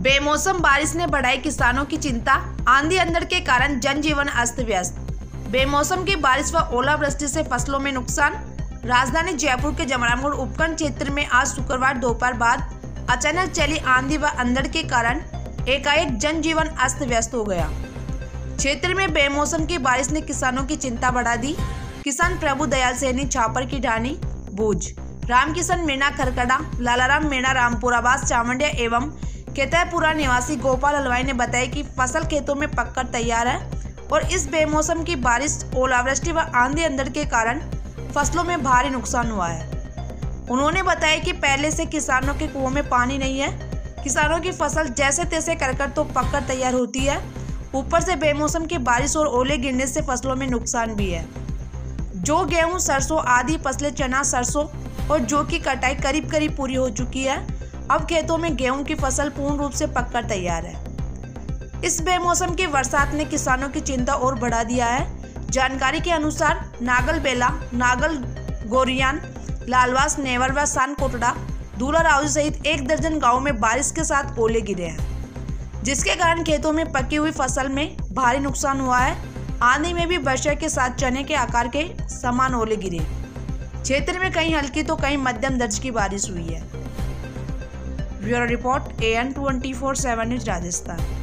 बेमौसम बारिश ने बढ़ाई किसानों की चिंता, आंधी अंधड़ के कारण जनजीवन अस्त व्यस्त। बेमौसम की बारिश व ओलावृष्टि से फसलों में नुकसान। राजधानी जयपुर के जमरामगढ़ उपखंड क्षेत्र में आज शुक्रवार दोपहर बाद अचानक चली आंधी व अंधड़ के कारण एकाएक जनजीवन अस्त व्यस्त हो गया। क्षेत्र में बेमौसम की बारिश ने किसानों की चिंता बढ़ा दी। किसान प्रभु दयाल सैनी छापर की ढाणी भूज, रामकिशन मीणा खरकड़ा, लालाराम मीणा रामपुर आवास चावंडिया एवं केतयपुरा निवासी गोपाल हलवाई ने बताया कि फसल खेतों में पककर तैयार है और इस बेमौसम की बारिश, ओलावृष्टि व आंधी अंधड़ के कारण फसलों में भारी नुकसान हुआ है। उन्होंने बताया कि पहले से किसानों के कुओं में पानी नहीं है। किसानों की फसल जैसे तैसे कर तो पककर तैयार होती है, ऊपर से बेमौसम की बारिश और ओले गिरने से फसलों में नुकसान भी है। जो गेहूं, सरसों आदि फसलें, चना, सरसों और जौ की कटाई करीब करीब पूरी हो चुकी है। अब खेतों में गेहूं की फसल पूर्ण रूप से पककर तैयार है। इस बेमौसम की बरसात ने किसानों की चिंता और बढ़ा दिया है। जानकारी के अनुसार नागल बेला, नागल गोरियान, लालवास, नेवर व सान कोटड़ा, दूला राउजी सहित 1 दर्जन गाँव में बारिश के साथ ओले गिरे हैं, जिसके कारण खेतों में पकी हुई फसल में भारी नुकसान हुआ है। आंधी में भी वर्षा के साथ चने के आकार के समान ओले गिरे। क्षेत्र में कहीं हल्की तो कहीं मध्यम दर्ज की बारिश हुई है। Bureau report AN 24/7 news Rajasthan.